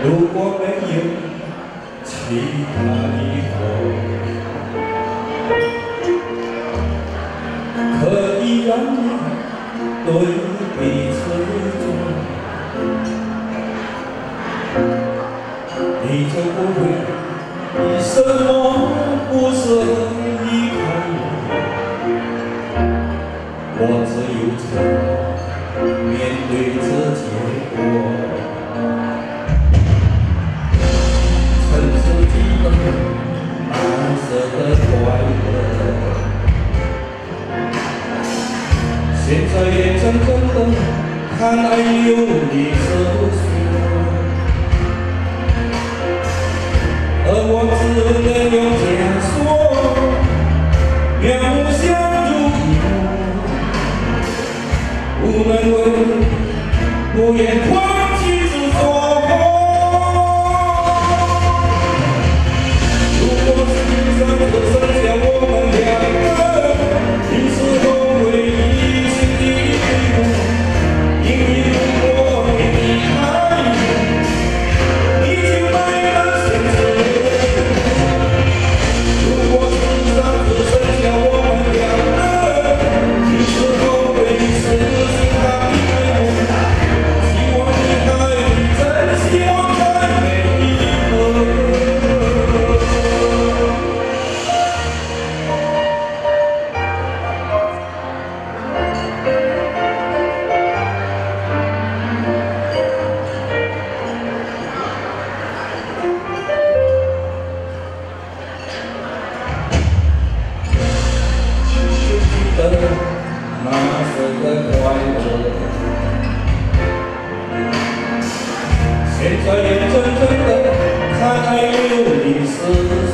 如果没有其他以后，可以让你对彼此忠，你就不会以什么不舍离开我。我只有沉默面对这结果。 蓝色的快乐，现在也真正的看爱流离失所，而我只能用这样说：渺无相濡以沫，无能为，不愿放弃执着。 只剩下我们两个，你是否会一心一意？因为如果你离开，你就没了选择。如果世上只剩下我们两个，你是否会死心塌地爱我？希望你还真希望在每一刻。 那时的快乐，现在眼睁睁的看爱流离失。